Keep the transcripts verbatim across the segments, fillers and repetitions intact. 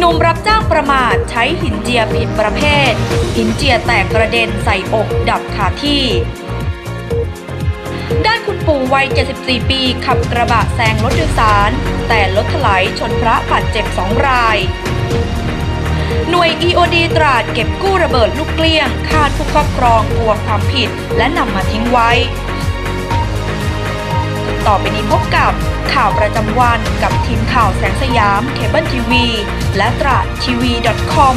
นุ่มรับจ้างประมาทใช้หินเจียผิดประเภทหินเจียแตกกระเด็นใส่อกดับคาที่ด้านคุณปู่วัยเจ็ดสิบสี่ปีขับกระบะแซงรถโดยสารแต่รถถลายชนพระบาดเจ็บสองรายหน่วย อี โอ ดี ตราดเก็บกู้ระเบิดลูกเกลี้ยงคาดผู้ครอบครองกลัวความผิดและนำมาทิ้งไว้ต่อไปนี้พบกับข่าวประจำวันกับทีมข่าวแสงสยามเคเบิลทีวีและตราดทีวี .com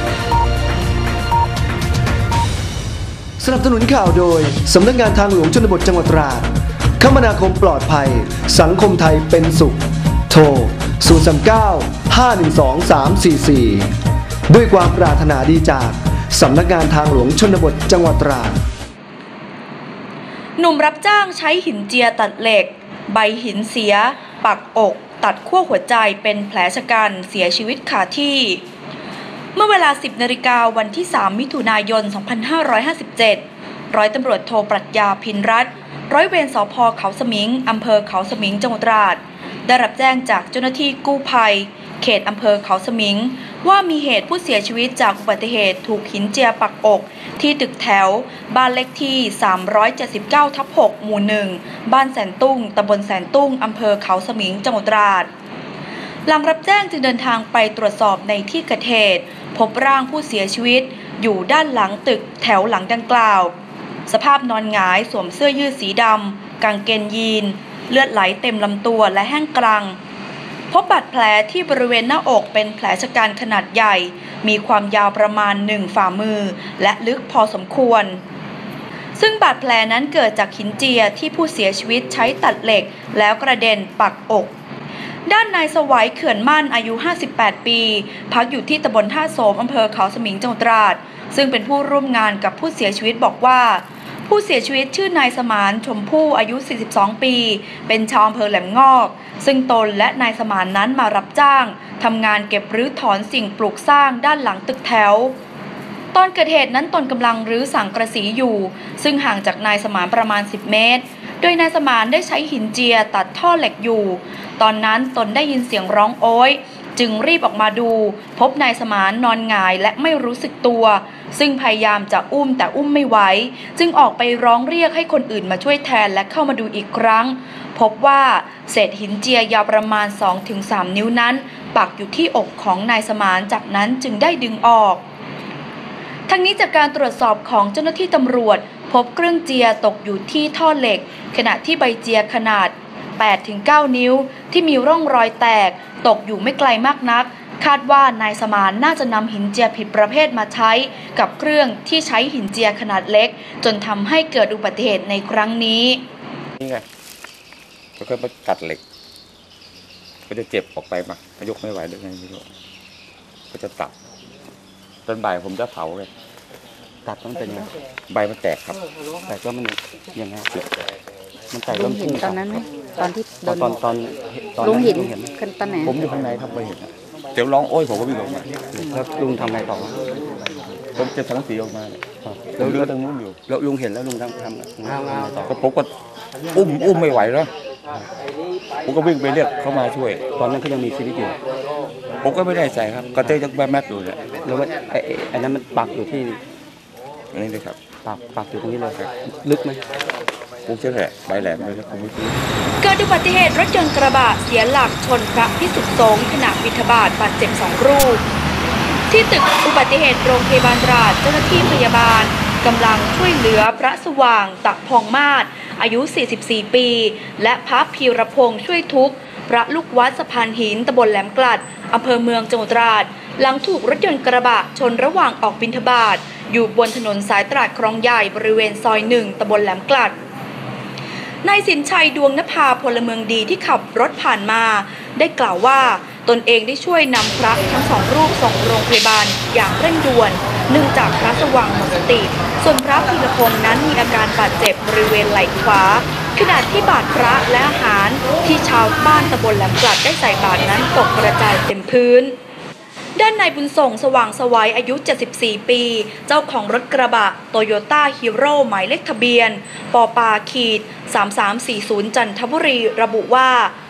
สนับสนุนข่าวโดยสำนักงานทางหลวงชนบทจังหวัดตราดคมนาคมปลอดภัยสังคมไทยเป็นสุขโทรศูนย์ สาม เก้า ห้า หนึ่ง สอง สาม สี่ สี่ด้วยความปรารถนาดีจากสำนักงานทางหลวงชนบทจังหวัดตราดหนุ่มรับจ้างใช้หินเจียตัดเหล็กใบหินเสียปักอกตัดขั้วหัวใจเป็นแผลชะกันเสียชีวิตคาที่เมื่อเวลา สิบนาฬิกาวันที่ สาม มิถุนายน สองพันห้าร้อยห้าสิบเจ็ด ร้อยตำรวจโทปรัชญาพินรัตน์ร้อยเวรสภ.เขาสมิงอำเภอเขาสมิงจังหวัดตราดได้รับแจ้งจากเจ้าหน้าที่กู้ภัยเขตอำเภอเขาสมิงว่ามีเหตุผู้เสียชีวิตจากอุบัติเหตุถูกหินเจียปักอกที่ตึกแถวบ้านเลขที่ สามร้อยเจ็ดสิบเก้าทับหก หมู่หนึ่งบ้านแสนตุ้งตำบลแสนตุ้งอำเภอเขาสมิงจังหวัดตราดหลังรับแจ้งจึงเดินทางไปตรวจสอบในที่เกิดเหตุพบร่างผู้เสียชีวิตอยู่ด้านหลังตึกแถวหลังดังกล่าวสภาพนอนหงายสวมเสื้อยืดสีดำกางเกงยีนเลือดไหลเต็มลำตัวและแห้งกรังพบบาดแผลที่บริเวณหน้าอกเป็นแผลชะกันขนาดใหญ่มีความยาวประมาณหนึ่งฝ่ามือและลึกพอสมควรซึ่งบาดแผลนั้นเกิดจากหินเจียที่ผู้เสียชีวิตใช้ตัดเหล็กแล้วกระเด็นปักอกด้านนายสวัยเขื่อนมั่นอายุห้าสิบแปดปีพักอยู่ที่ตำบลท่าโสมอำเภอเขาสมิงจังหวัดตราดซึ่งเป็นผู้ร่วมงานกับผู้เสียชีวิตบอกว่าผู้เสียชีวิตชื่อนายสมานชมพู่อายุสี่สิบสองปีเป็นชาวอำเภอแหลมงอกซึ่งตนและนายสมานนั้นมารับจ้างทำงานเก็บรื้อถอนสิ่งปลูกสร้างด้านหลังตึกแถวตอนเกิดเหตุนั้นตนกำลังรื้อสังกะสีอยู่ซึ่งห่างจากนายสมานประมาณสิบเมตรโดยนายสมานได้ใช้หินเจียตัดท่อเหล็กอยู่ตอนนั้นตนได้ยินเสียงร้องโอ๊ยจึงรีบออกมาดูพบนายสมานนอนหงายและไม่รู้สึกตัวซึ่งพยายามจะอุ้มแต่อุ้มไม่ไหวจึงออกไปร้องเรียกให้คนอื่นมาช่วยแทนและเข้ามาดูอีกครั้งพบว่าเศษหินเจียยาวประมาณ สองถึงสาม นิ้วนั้นปักอยู่ที่อกของนายสมานจากนั้นจึงได้ดึงออกทั้งนี้จากการตรวจสอบของเจ้าหน้าที่ตำรวจพบเครื่องเจียตกอยู่ที่ท่อเหล็กขณะที่ใบเจียขนาด แปดถึงเก้า นิ้วที่มีร่องรอยแตกตกอยู่ไม่ไกลมากนักคาดว่านายสมานน่าจะนำหินเจียผิดประเภทมาใช้กับเครื่องที่ใช้หินเจียขนาดเล็กจนทำให้เกิดอุบัติเหตุในครั้งนี้นี่ไงแล้วก็มาตัดเหล็กก็จะเจ็บออกไปมายกไม่ไหวด้วยไงไม่รู้ก็จะตัดตอนบ่ายผมจะเผาเลยตัดต้องเป็นไงใบมันแตกครับแต่ก็มันยังไงมันแตกลุงเห็นตอนนั้นไหมตอนที่ตอนตอนตอนตอนลุงเห็นขึ้นตอนไหนผมอยู่ข้างในครับไม่เห็นเดี๋ยวร้องโอ้ยผมก็วิ่งออกมาแล้วลุงทำไงต่อผมจะทั้งสีออกมาแล้วเลือดตรงนู้นอยู่แล้วลุงเห็นแล้วลุงทำทำต่อก็ผมก็อุ้มอุ้มไม่ไหวแล้วผมก็วิ่งไปเรียกเขามาช่วยตอนนั้นเขายังมีชีวิตอยู่ผมก็ไม่ได้ใจครับก็เต้ยังแม่อยู่เลยแล้วว่าไอ้ไอ้นั้นมันปักอยู่ที่นี่เลยครับปักปักอยู่ตรงนี้เลยครับลึกไหมผมเชื่อแหละใบแหลมเลยนะผมไม่รู้เกิดอุบัติเหตุรถยนต์กระบะเสียหลักชนพระภิกษุสงฆ์ขณะบิณฑบาตบาดเจ็บสองรูปที่ตึกอุบัติเหตุโรงพยาบาลตราดเจ้าหน้าที่พยาบาลกำลังช่วยเหลือพระสว่างตักพองมาศอายุสี่สิบสี่ปีและพระพีรพงษ์ช่วยทุกข์พระลูกวัดสะพานหินตำบลแหลมกลัดอำเภอเมืองจังหวัดตราดหลังถูกรถยนต์กระบะชนระหว่างออกบิณฑบาตอยู่บนถนนสายตราดคลองใหญ่บริเวณซอยหนึ่งตำบลแหลมกลัดนายสินชัยดวงนภาพลเมืองดีที่ขับรถผ่านมาได้กล่าวว่าตนเองได้ช่วยนำพระทั้งสองรูปส่งโรงพยาบาลอย่างเร่งด่วนเนื่องจากพระสว่างหมดสติส่วนพระพีรพงษ์นั้นมีอาการบาดเจ็บบริเวณไหล่ขวาขณะที่บาตรพระและอาหารที่ชาวบ้านตำบลแหลมกลัดได้ใส่บาตรนั้นตกกระจายเต็มพื้นด้านนายบุญส่งสว่างสวัยอายุเจ็ดสิบสี่ปีเจ้าของรถกระบะโตโยต้าฮีโร่หมายเลขทะเบียนปปขีดสามสามสี่ศูนย์จันทบุรีระบุว่าก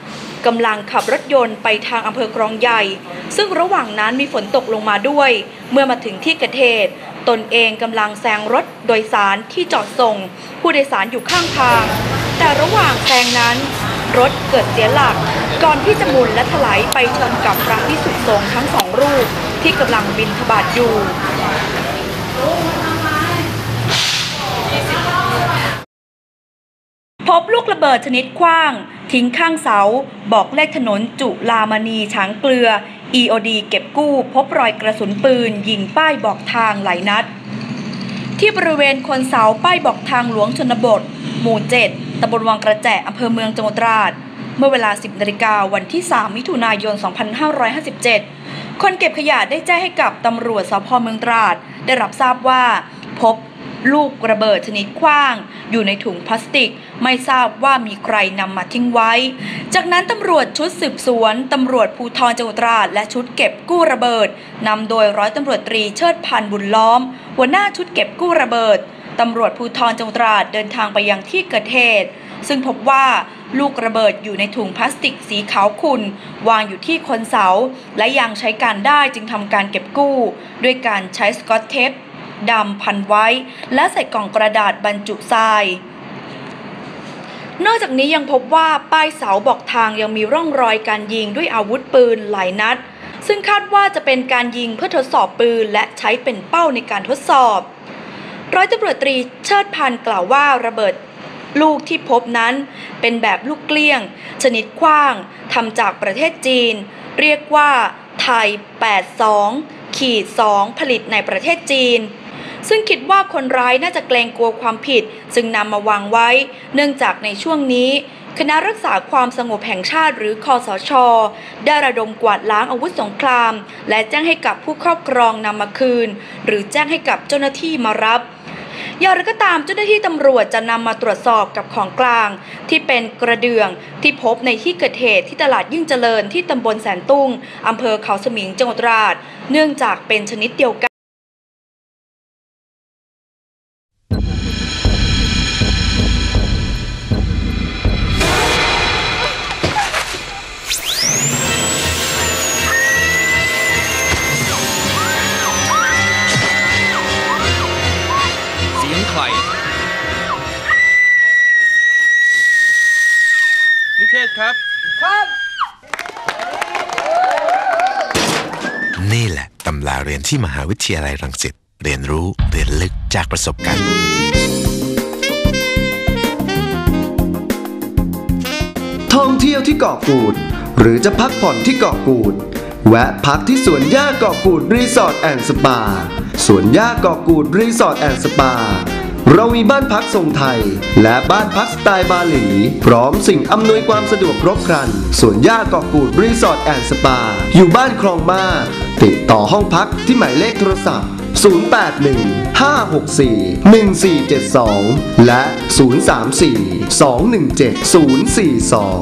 กำลังขับรถยนต์ไปทางอำเภอคลองใหญ่ซึ่งระหว่างนั้นมีฝนตกลงมาด้วยเมื่อมาถึงที่เกิดเหตุตนเองกำลังแซงรถโดยสารที่จอดส่งผู้โดยสารอยู่ข้างทางแต่ระหว่างแซงนั้นรถเกิดเสียหลักก่อนที่จะหมุนและถลายไปชนกับพระภิกษุสงฆ์ทั้งสองรูปที่กำลังบิณฑบาตอยู่พบลูกระเบิดชนิดขว้างทิ้งข้างเสาบอกเลขถนนจุฬามณีช้างเกลือ อี โอ ดี เก็บกู้พบรอยกระสุนปืนยิงป้ายบอกทางหลายนัดที่บริเวณโคนเสาป้ายบอกทางหลวงชนบทหมู่เจ็ดตำบลวังกระแจอำเภอเมืองจังหวัดตราดเมื่อเวลา สิบนาฬิกาวันที่สามมิถุนายนสองพันห้าร้อยห้าสิบเจ็ดคนเก็บขยะได้แจ้งให้กับตำรวจสภ.เมืองตราดได้รับทราบว่าพบลูกระเบิดชนิดขว้างอยู่ในถุงพลาสติกไม่ทราบว่ามีใครนำมาทิ้งไว้จากนั้นตำรวจชุดสืบสวนตำรวจภูธรจังหวัดตราดและชุดเก็บกู้ระเบิดนำโดยร้อยตำรวจตรีเชิดพันธ์บุญล้อมหัวหน้าชุดเก็บกู้ระเบิดตำรวจภูธรจังหวัดตราดเดินทางไปยังที่เกิดเหตุซึ่งพบว่าลูกระเบิดอยู่ในถุงพลาสติกสีขาวขุ่นวางอยู่ที่โคนเสาและยังใช้การได้จึงทำการเก็บกู้ด้วยการใช้สกอตเทปดำพันไว้และใส่กล่องกระดาษบรรจุทรายนอกจากนี้ยังพบว่าป้ายเสาบอกทางยังมีร่องรอยการยิงด้วยอาวุธปืนหลายนัดซึ่งคาดว่าจะเป็นการยิงเพื่อทดสอบปืนและใช้เป็นเป้าในการทดสอบร้อยตำรวจตรีเชิดพันธ์กล่าวว่าระเบิดลูกที่พบนั้นเป็นแบบลูกเกลี้ยงชนิดขว้างทำจากประเทศจีนเรียกว่าไทย แปดสิบสอง สอง ผลิตในประเทศจีนซึ่งคิดว่าคนร้ายน่าจะเกรงกลัวความผิดจึงนำมาวางไว้เนื่องจากในช่วงนี้คณะรักษาความสงบแห่งชาติหรือคสช.ได้ระดมกวาดล้างอาวุธสงครามและแจ้งให้กับผู้ครอบครองนำมาคืนหรือแจ้งให้กับเจ้าหน้าที่มารับอย่างไรก็ตามเจ้าหน้าที่ตำรวจจะนำมาตรวจสอบกับของกลางที่เป็นกระเดื่องที่พบในที่เกิดเหตุที่ตลาดยิ่งเจริญที่ตำบลแสนตุ้งอำเภอเขาสมิงจังหวัดตราดเนื่องจากเป็นชนิดเดียวกันนิเทศครับครับนี่แหละตำราเรียนที่มหาวิทยาลัยรังสิตเรียนรู้เรียนลึกจากประสบการณ์ท่องเที่ยวที่เกาะกูดหรือจะพักผ่อนที่เกาะกูดแวะพักที่สวนหญ้าเกาะกูดรีสอร์ทแอนด์สปาสวนหญ้าเกาะกูดรีสอร์ทแอนด์สปาเรามีบ้านพักทรงไทยและบ้านพักสไตล์บาหลีพร้อมสิ่งอำนวยความสะดวกครบครันสวนหญ้าเกาะกูดรีสอร์ทแอนด์สปาอยู่บ้านคลองมาติดต่อห้องพักที่หมายเลขโทรศัพท์ศูนย์ แปด หนึ่ง ห้า หก สี่ หนึ่ง สี่ เจ็ด สองและศูนย์ สาม สี่ สอง หนึ่ง เจ็ด ศูนย์ สี่ สอง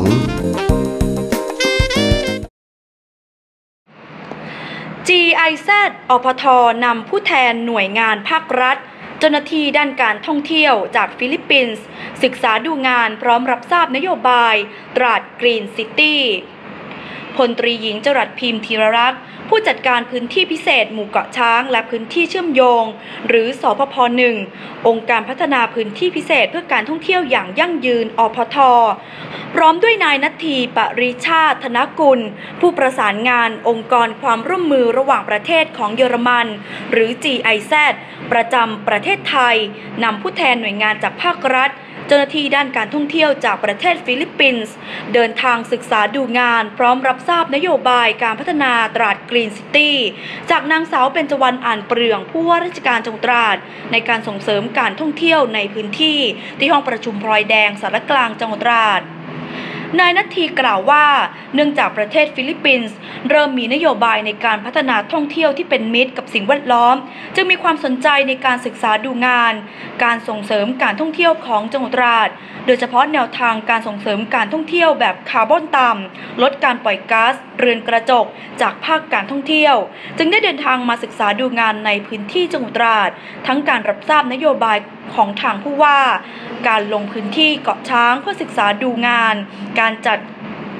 จี ไอ แซด อปท.นำผู้แทนหน่วยงานภาครัฐเจ้าหน้าที่ด้านการท่องเที่ยวจากฟิลิปปินส์ศึกษาดูงานพร้อมรับทราบนโยบายตราดกรีนซิตี้พลตรีหญิงจรัสพิมพ์ธีรรักษ์ผู้จัดการพื้นที่พิเศษหมู่เกาะช้างและพื้นที่เชื่อมโยงหรือสพพหนึ่งองค์การพัฒนาพื้นที่พิเศษเพื่อการท่องเที่ยวอย่างยั่งยืนอพท.พร้อมด้วยนายณัฐี ปริชาติธนกุลผู้ประสานงานองค์กรความร่วมมือระหว่างประเทศของเยอรมันหรือ จี ไอ แซด ประจำประเทศไทยนำผู้แทนหน่วยงานจากภาครัฐเจ้าหน้าที่ด้านการท่องเที่ยวจากประเทศฟิลิปปินส์เดินทางศึกษาดูงานพร้อมรับทราบนโยบายการพัฒนาตราดกรีนซิตี้จากนางสาวเบญจวรรณ อ่านเปลืองผู้ว่าราชการจังหวัดตราดในการส่งเสริมการท่องเที่ยวในพื้นที่ที่ห้องประชุมพลอยแดงสารกลางจังหวัดตราดนายณัฐีกล่าวว่าเนื่องจากประเทศฟิลิปปินส์เริ่มมีนโยบายในการพัฒนาท่องเที่ยวที่เป็นมิตรกับสิ่งแวดล้อมจึงมีความสนใจในการศึกษาดูงานการส่งเสริมการท่องเที่ยวของจังหวัดตราดโดยเฉพาะแนวทางการส่งเสริมการท่องเที่ยวแบบคาร์บอนต่ำลดการปล่อยก๊าซเรือนกระจกจากภาคการท่องเที่ยวจึงได้เดินทางมาศึกษาดูงานในพื้นที่จังหวัดตราดทั้งการรับทราบนโยบายของทางผู้ว่าการลงพื้นที่เกาะช้างเพื่อศึกษาดูงานการจัด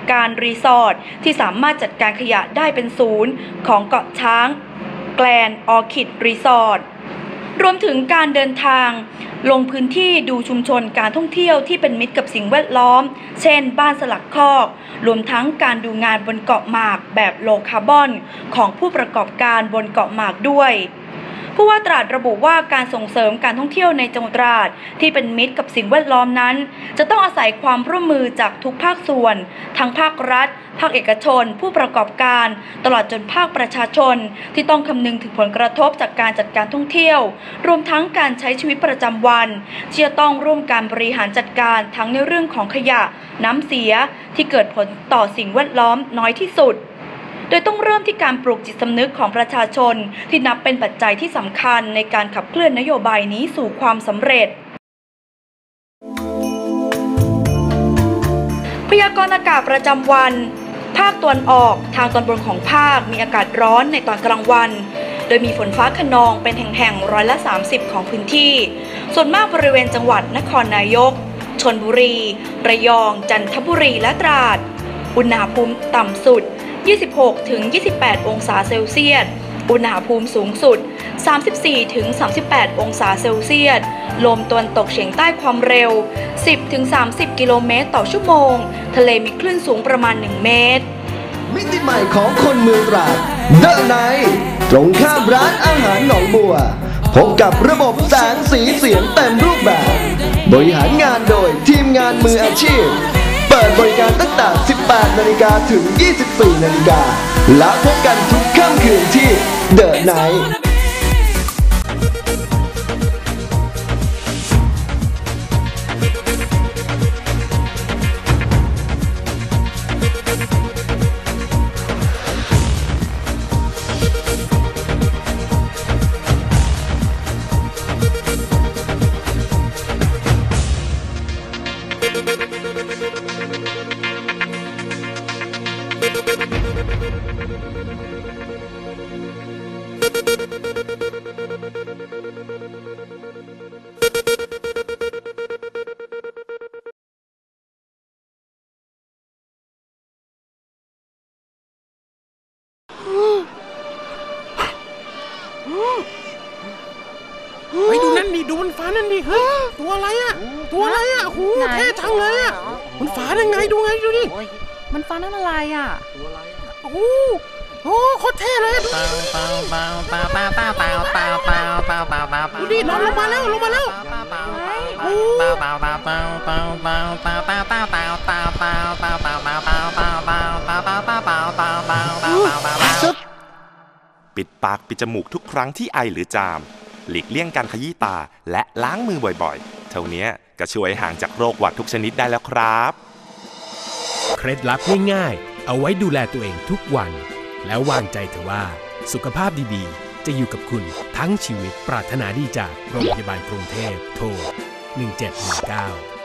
การรีสอร์ทที่สามารถจัดการขยะได้เป็นศูนย์ของเกาะช้างแกลนออคิดรีสอร์ทรวมถึงการเดินทางลงพื้นที่ดูชุมชนการท่องเที่ยวที่เป็นมิตรกับสิ่งแวดล้อมเช่นบ้านสลักคอกรวมทั้งการดูงานบนเกาะหมากแบบโลคาร์บอนของผู้ประกอบการบนเกาะหมากด้วยผู้ว่าตราดระบุว่าการส่งเสริมการท่องเที่ยวในจังหวัดตราดที่เป็นมิตรกับสิ่งแวดล้อมนั้นจะต้องอาศัยความร่วมมือจากทุกภาคส่วนทั้งภาครัฐภาคเอกชนผู้ประกอบการตลอดจนภาคประชาชนที่ต้องคำนึงถึงผลกระทบจากการจัดการท่องเที่ยวรวมทั้งการใช้ชีวิตประจำวันที่จะต้องร่วมการบริหารจัดการทั้งในเรื่องของขยะน้ำเสียที่เกิดผลต่อสิ่งแวดล้อมน้อยที่สุดโดยต้องเริ่มที่การปลูกจิตสำนึกของประชาชนที่นับเป็นปัจจัยที่สำคัญในการขับเคลื่อนนโยบายนี้สู่ความสำเร็จพยากรณ์อากาศประจำวันภาคตะวันออกทางตอนบนของภาคมีอากาศร้อนในตอนกลางวันโดยมีฝนฟ้าคะนองเป็นแห่งๆร้อยละสามสิบของพื้นที่ส่วนมากบริเวณจังหวัดนครนายกชลบุรีระยองจันทบุรีและตราดอุณหภูมิต่ำสุดยี่สิบหกถึงยี่สิบแปดองศาเซลเซียสอุณหภูมิสูงสุดสามสิบสี่ถึงสามสิบแปดองศาเซลเซียสลมตะวันตกเฉียงใต้ความเร็วสิบถึงสามสิบกิโลเมตรต่อชั่วโมงทะเลมีคลื่นสูงประมาณหนึ่งเมตรมิติใหม่ของคนเมืองตราดเดอะไนท์ตรงข้ามร้านอาหารหนองบัวพบกับระบบแสงสีเสียงเต็มรูปแบบบริหารงานโดยทีมงานมืออาชีพเปิดบริการตั้งแต่ สิบแปดนาฬิกา ถึง ยี่สิบสี่นาฬิกาและพบกันทุกค่ำคืนที่เดอะไนท์ไปดูนั่นดิดูมันฟ้านั่นดิเฮ้ยตัวอะไรอ่ะตัวอะไรอ่ะโอ้โหเท่จังเลยอ่ะมันฟ้าได้ไงดูไงดูดิมันฟ้านั่นอะไรอ่ะโอ้โหโอ้โคตรเท่เลยดูดินอนลงมาแล้วลงมาแล้วปิดปากปิดจมูกทุกครั้งที่ไอหรือจามหลีกเลี่ยงการขยี้ตาและล้างมือบ่อยๆเท่านี้ก็ช่วยห่างจากโรคหวัดทุกชนิดได้แล้วครับเคล็ดลับง่ายๆเอาไว้ดูแลตัวเองทุกวันแล้ววางใจเถอะว่าสุขภาพดีๆจะอยู่กับคุณทั้งชีวิตปรารถนาดีจากโรงพยาบาลกรุงเทพโทรหนึ่งเจ็ดหนึ่งเก้า